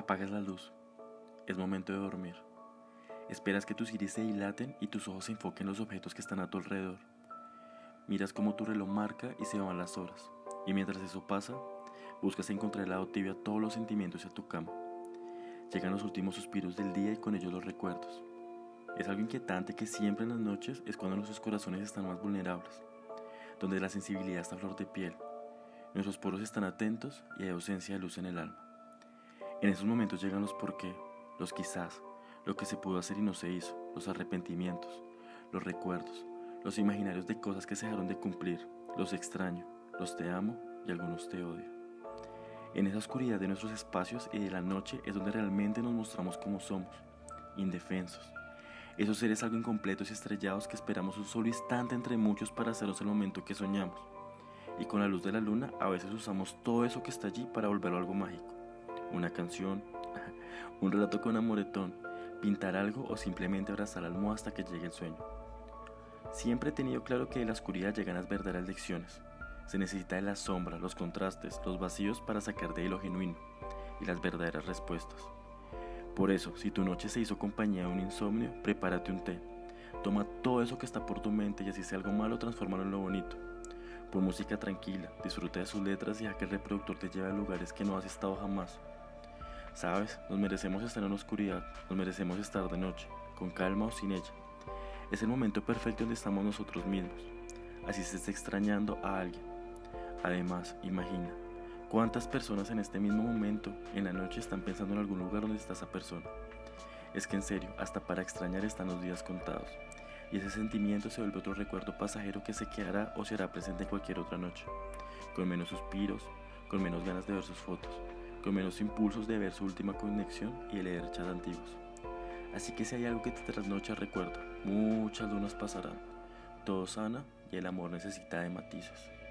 Apagas la luz. Es momento de dormir. Esperas que tus iris se dilaten y tus ojos se enfoquen en los objetos que están a tu alrededor. Miras cómo tu reloj marca y se van las horas. Y mientras eso pasa, buscas encontrar el lado tibio a todos los sentimientos y a tu cama. Llegan los últimos suspiros del día y con ellos los recuerdos. Es algo inquietante que siempre en las noches es cuando nuestros corazones están más vulnerables, donde la sensibilidad está a flor de piel, nuestros poros están atentos y hay ausencia de luz en el alma. En esos momentos llegan los por qué, los quizás, lo que se pudo hacer y no se hizo, los arrepentimientos, los recuerdos, los imaginarios de cosas que se dejaron de cumplir, los extraño, los te amo y algunos te odio. En esa oscuridad de nuestros espacios y de la noche es donde realmente nos mostramos como somos, indefensos. Esos seres algo incompletos y estrellados que esperamos un solo instante entre muchos para hacernos el momento que soñamos. Y con la luz de la luna a veces usamos todo eso que está allí para volverlo algo mágico. Una canción, un relato con amoretón, pintar algo o simplemente abrazar la almohada hasta que llegue el sueño. Siempre he tenido claro que de la oscuridad llegan las verdaderas lecciones. Se necesita de la sombra, los contrastes, los vacíos para sacar de ahí lo genuino y las verdaderas respuestas. Por eso, si tu noche se hizo compañía de un insomnio, prepárate un té. Toma todo eso que está por tu mente y así sea algo malo, transfórmalo en lo bonito. Pon música tranquila, disfruta de sus letras y deja que el reproductor te lleve a lugares que no has estado jamás. Sabes, nos merecemos estar en la oscuridad, nos merecemos estar de noche, con calma o sin ella. Es el momento perfecto donde estamos nosotros mismos, así se está extrañando a alguien. Además, imagina, ¿cuántas personas en este mismo momento, en la noche, están pensando en algún lugar donde está esa persona? Es que en serio, hasta para extrañar están los días contados, y ese sentimiento se vuelve otro recuerdo pasajero que se quedará o se hará presente en cualquier otra noche, con menos suspiros, con menos ganas de ver sus fotos, con menos impulsos de ver su última conexión y de leer chats antiguos. Así que si hay algo que te trasnocha, recuerda, muchas lunas pasarán, todo sana y el amor necesita de matices.